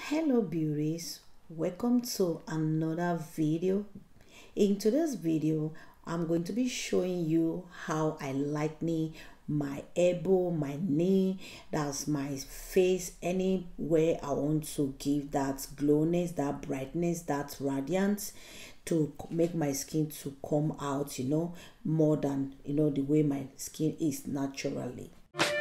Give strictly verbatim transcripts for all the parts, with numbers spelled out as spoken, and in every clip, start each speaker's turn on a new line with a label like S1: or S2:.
S1: Hello beauties, welcome to another video. In today's video I'm going to be showing you how I lighten my elbow, my knee, that's my face, anywhere I want to give that glowness, that brightness, that radiance, to make my skin to come out, you know, more than, you know, the way my skin is naturally.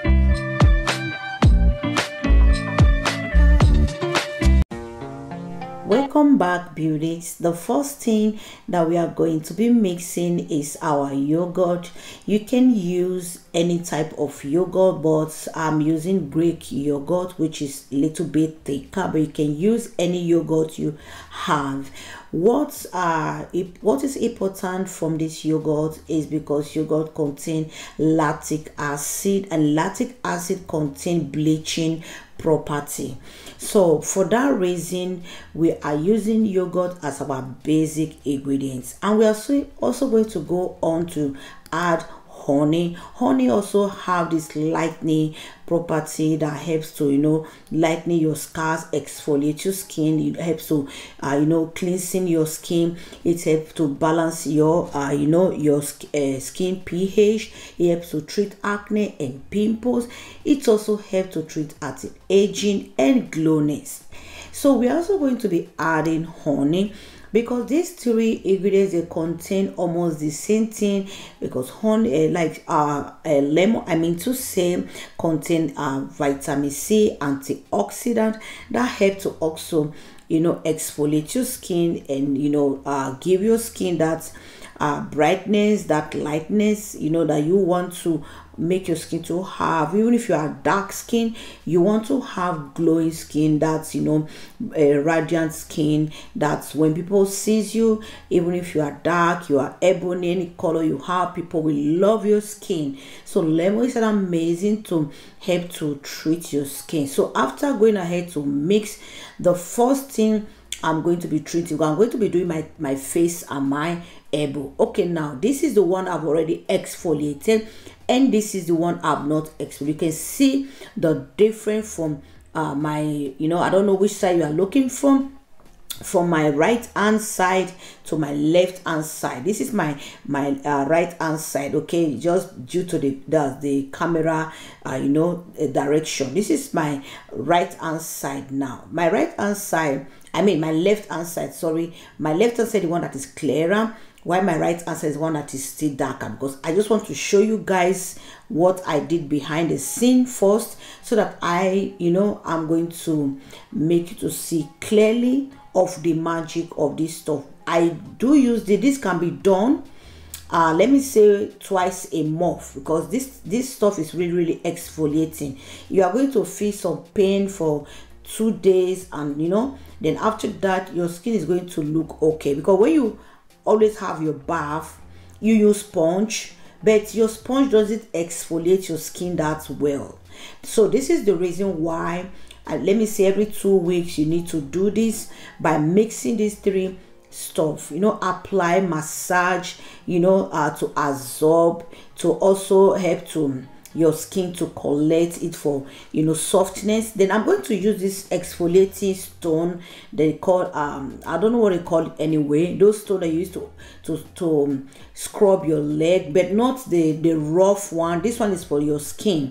S1: Welcome back beauties. The first thing that we are going to be mixing is our yogurt. You can use any type of yogurt, but I'm using Greek yogurt, which is a little bit thicker, but you can use any yogurt you have. What uh what is important from this yogurt is because yogurt contain lactic acid, and lactic acid contain bleaching property. So for that reason we are using yogurt as our basic ingredients, and we are also going to go on to add honey. Honey also have this lightening property that helps to, you know, lighten your scars, exfoliate your skin. It helps to uh, you know, cleansing your skin. It helps to balance your uh, you know, your uh, skin pH. It helps to treat acne and pimples. It also helps to treat anti-aging and glowness. So we are also going to be adding honey, because these three ingredients, they contain almost the same thing, because honey, uh, like uh, uh lemon, I mean to say, contain uh vitamin C, antioxidant, that help to also, you know, exfoliate your skin and, you know, uh give your skin that uh brightness, that lightness, you know, that you want to make your skin to have. Even if you are dark skin, you want to have glowing skin, that's, you know, a radiant skin, that's when people sees you, even if you are dark, you are ebony, any color you have, people will love your skin. So lemon is amazing to help to treat your skin. So after going ahead to mix, the first thing I'm going to be treating, I'm going to be doing my my face and my elbow. Okay, now this is the one I've already exfoliated, and this is the one I've not exfoliated. You can see the difference from uh my, you know, I don't know which side you are looking from from my right hand side to my left hand side. This is my my uh, right hand side, okay, just due to the the, the camera uh, you know, uh, direction. This is my right hand side. Now my right hand side, I mean my left hand side, sorry, my left hand side, the one that is clearer, while my right hand side is one that is still darker, because I just want to show you guys what I did behind the scene first, so that I, you know, I'm going to make you to see clearly of the magic of this stuff. I do use this, this can be done uh let me say twice a month, because this this stuff is really really exfoliating. You are going to feel some pain for two days, and you know, then after that your skin is going to look okay, because when you always have your bath, you use sponge, but your sponge doesn't exfoliate your skin that well. So this is the reason why, uh, let me say every two weeks you need to do this by mixing these three stuff, you know, apply, massage, you know, uh, to absorb, to also help to your skin to collect it for, you know, softness. Then I'm going to use this exfoliating stone they call, um I don't know what they call it anyway, those stone they use to to to um, scrub your leg, but not the the rough one. This one is for your skin.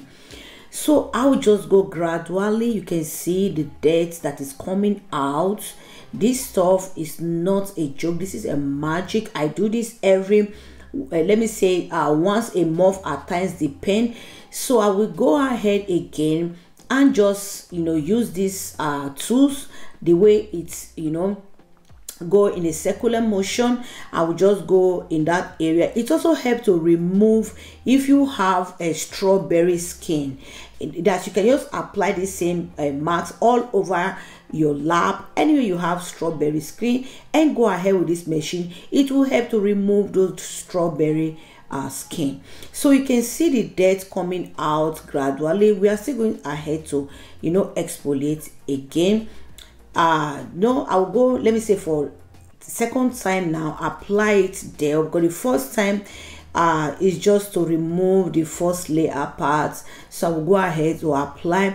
S1: So I will just go gradually. You can see the dirt that is coming out. This stuff is not a joke, this is a magic. I do this every Uh, let me say uh once a month, at times depend. So I will go ahead again and just, you know, use these uh tools the way it's, you know, go in a circular motion. I will just go in that area. It also helps to remove, if you have a strawberry skin, that you can just apply the same uh, marks all over your lap, anyway you have strawberry skin, and go ahead with this machine. It will help to remove those strawberry uh, skin. So you can see the dirt coming out gradually. We are still going ahead to, you know, exfoliate again. Uh no, I'll go, let me say for second time now, apply it there, because the first time uh is just to remove the first layer parts. So I will go ahead to apply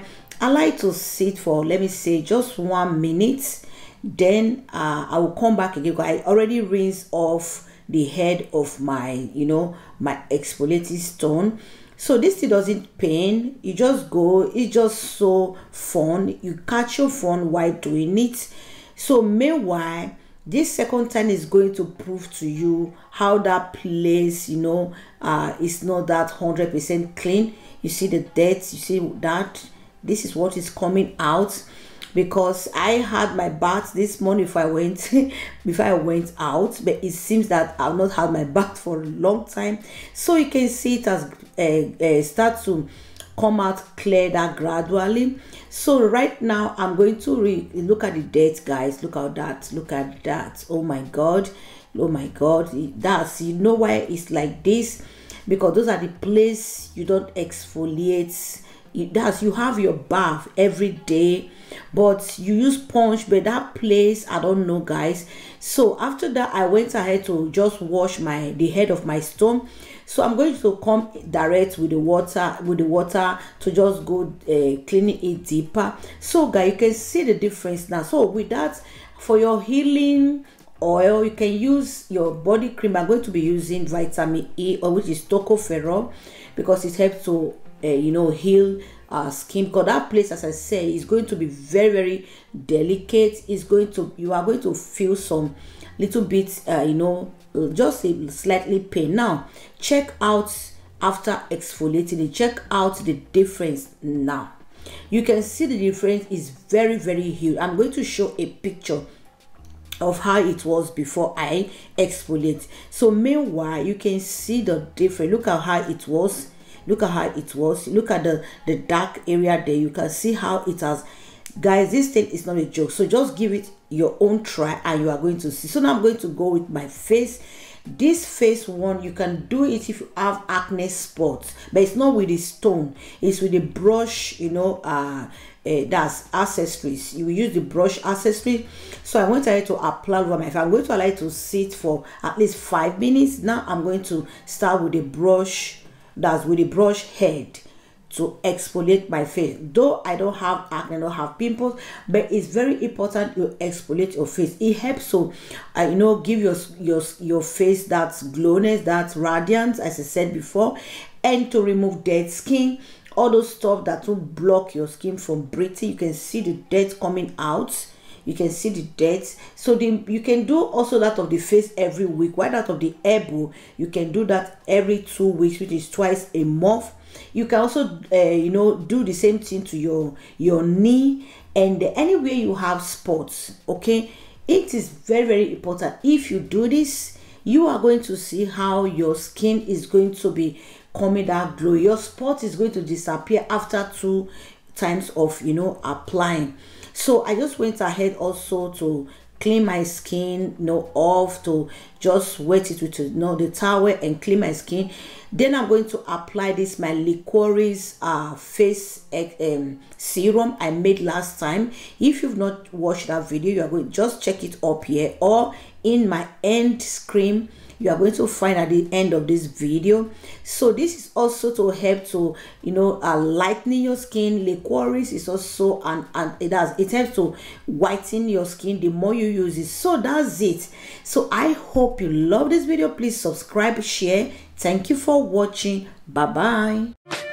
S1: I like to sit for, let me say, just one minute. Then uh, I will come back again. I already rinse off the head of my, you know, my exfoliating stone. So this thing doesn't pain. You just go, it's just so fun. You catch your fun while doing it. So meanwhile, this second time is going to prove to you how that place, you know, uh is not that one hundred percent clean. You see the dirt, you see that this is what is coming out, because I had my bath this morning before I went before I went out, but it seems that I've not had my bath for a long time. So you can see it has uh, uh, start to come out clear that gradually. So right now I'm going to re look at the dirt, guys. Look at that, look at that. Oh my god, oh my god. That's, you know why it's like this, because those are the place you don't exfoliate. That's, you have your bath every day, but you use sponge, but that place, I don't know, guys. So after that, I went ahead to just wash my the head of my stone. So I'm going to come direct with the water with the water to just go uh, cleaning it deeper. So guys, you can see the difference now. So with that, for your healing oil, you can use your body cream. I'm going to be using vitamin E, or which is tocopherol, because it helps to uh, you know, heal uh skin, because that place, as I say, is going to be very very delicate. It's going to, you are going to feel some little bit uh, you know, just a slightly pain. Now check out after exfoliating it, check out the difference. Now you can see the difference is very very huge. I'm going to show a picture of how it was before I exfoliate. So meanwhile, you can see the difference. Look at how it was, look at how it was, look at the the dark area there. You can see how it has, guys, this thing is not a joke. So just give it your own try and you are going to see. So now I'm going to go with my face. This face one, you can do it if you have acne spots, but it's not with the stone, it's with the brush, you know, uh, uh that's accessories. You use the brush accessory. So I want to apply over my face. I'm going to allow it to sit for at least five minutes. Now I'm going to start with the brush, that's with the brush head, to exfoliate my face. Though I don't have acne, I don't have pimples, but it's very important you exfoliate your face. It helps to uh, you know, give your your your face that glowness, that radiance, as I said before, and to remove dead skin, all those stuff that will block your skin from breathing. You can see the dirt coming out. You can see the dirt. So the, you can do also that of the face every week. While that of the elbow, you can do that every two weeks, which is twice a month. You can also uh, you know, do the same thing to your your knee and anywhere you have spots. Okay, it is very very important. If you do this, you are going to see how your skin is going to be coming out glow. Your spot is going to disappear after two times of, you know, applying. So I just went ahead also to clean my skin, you know, off, to just wet it with, you know, the towel and clean my skin. Then I'm going to apply this my Liquorice uh face um serum I made last time. If you've not watched that video, you are going to just check it up here, or in my end screen you are going to find at the end of this video. So this is also to help to, you know, uh, lightening your skin. Liquorice is also and and it does it helps to whiten your skin the more you use it. So that's it. So I hope you love this video. Please subscribe, share. Thank you for watching. Bye bye.